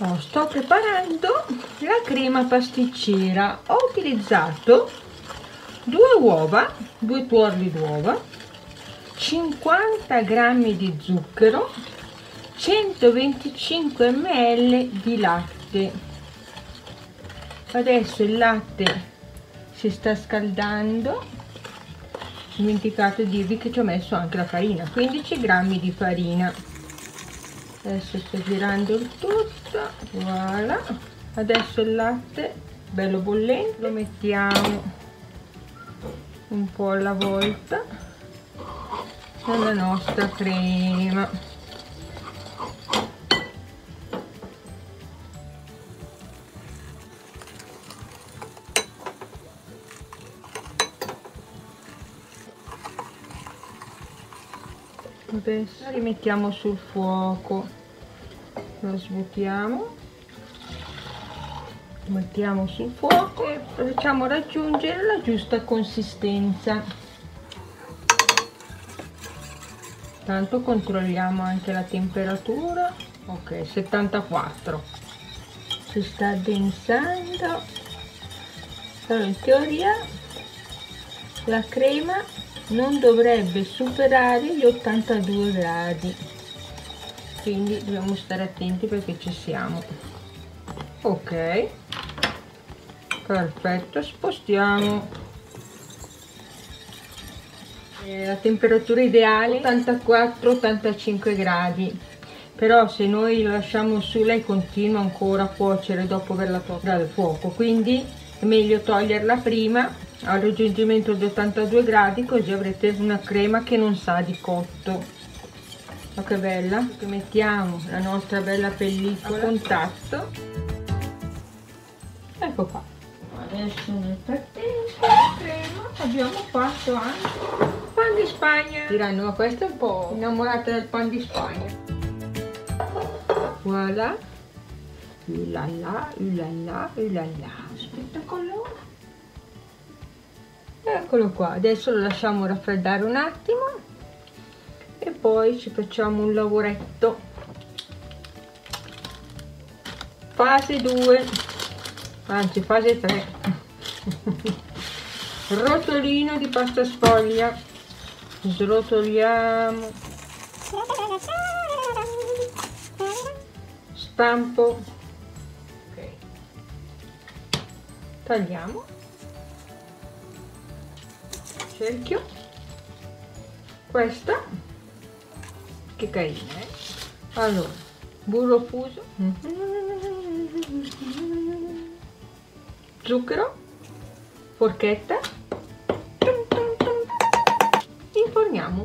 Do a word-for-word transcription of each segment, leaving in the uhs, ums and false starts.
Oh, sto preparando la crema pasticcera. Ho utilizzato due uova, due tuorli d'uova, cinquanta grammi di zucchero, centoventicinque millilitri di latte. Adesso il latte si sta scaldando. Ho dimenticato di dirvi che ci ho messo anche la farina, quindici grammi di farina. Adesso sto girando il tutto, voilà. Adesso il latte bello bollente lo mettiamo un po' alla volta nella nostra crema. Adesso rimettiamo sul fuoco, lo svuotiamo, lo mettiamo sul fuoco e facciamo raggiungere la giusta consistenza. Tanto controlliamo anche la temperatura. Ok, settantaquattro, si sta addensando. Allora, in teoria la crema non dovrebbe superare gli ottantadue gradi, quindi dobbiamo stare attenti perché ci siamo. Ok, perfetto, spostiamo. E la temperatura ideale ottantaquattro ottantacinque gradi, però se noi lo lasciamo su lei continua ancora a cuocere dopo averla tolta dal fuoco, quindi è meglio toglierla prima al raggiungimento di ottantadue gradi, così avrete una crema che non sa di cotto. Ma che bella! Mettiamo la nostra bella pellicola a contatto. Ecco qua. Adesso nel frattempo la crema abbiamo fatto anche pan di Spagna. Diranno, ma questa è un po' innamorata del pan di Spagna. Voilà. Ulala, ulala, ulala. Spettacolo. Eccolo qua, adesso lo lasciamo raffreddare un attimo e poi ci facciamo un lavoretto. Fase due, anzi fase tre. Rotolino di pasta sfoglia, srotoliamo, stampo, ok, tagliamo, cerchio, questa che carina, eh? Allora, burro fuso, zucchero, forchetta, inforniamo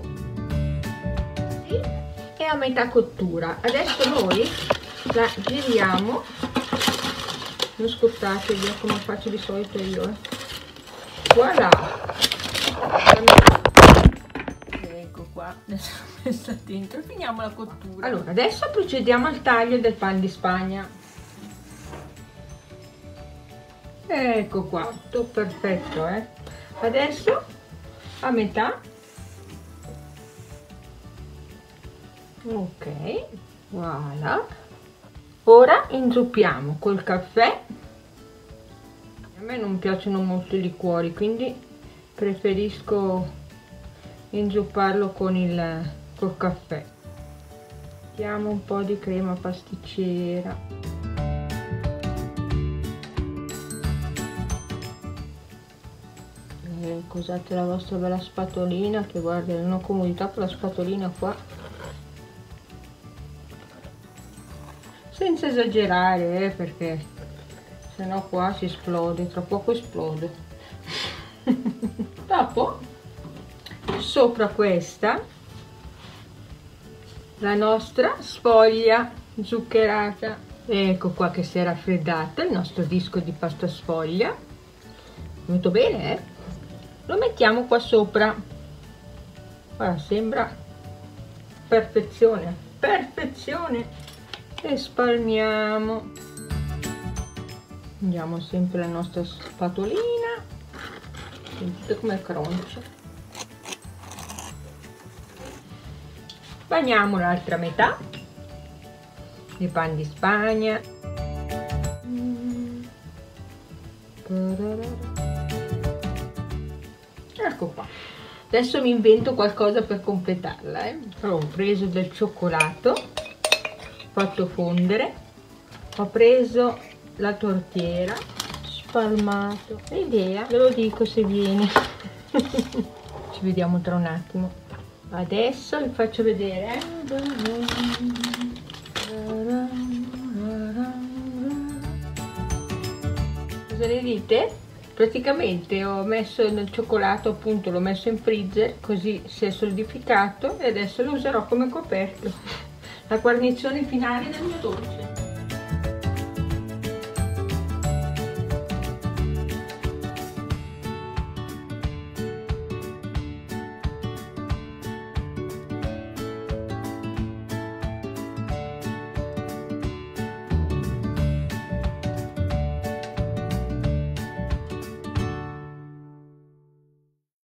e a metà cottura. Adesso noi la giriamo, non scottate via come faccio di solito io, eh. Voilà, ecco qua, adesso l'ho messa dentro, finiamo la cottura. Allora, adesso procediamo al taglio del pan di Spagna. Ecco qua, tutto perfetto, eh. Adesso a metà. Ok, voilà. Ora inzuppiamo col caffè. A me non piacciono molto i liquori, quindi preferisco inzupparlo con il col caffè. Mettiamo un po' di crema pasticcera. Ecco, usate la vostra bella spatolina, che guarda, non ho comodità con la spatolina qua. Senza esagerare, eh, perché sennò qua si esplode, tra poco esplode. Dopo, sopra questa, la nostra sfoglia zuccherata. Ecco qua che si è raffreddato il nostro disco di pasta sfoglia. Molto bene, eh? Lo mettiamo qua sopra. Guarda, sembra perfezione, perfezione. E spalmiamo. Andiamo sempre la nostra spatolina. Sentite come croncia. Bagniamo l'altra metà il pan di Spagna. Ecco qua. Adesso mi invento qualcosa per completarla, eh. Ho preso del cioccolato, fatto fondere, ho preso la tortiera, spalmato. L'idea, ve lo dico se viene. Ci vediamo tra un attimo. Adesso vi faccio vedere. Cosa ne dite? Praticamente ho messo nel cioccolato, appunto l'ho messo in freezer, così si è solidificato e adesso lo userò come coperchio, la guarnizione finale del mio dolce.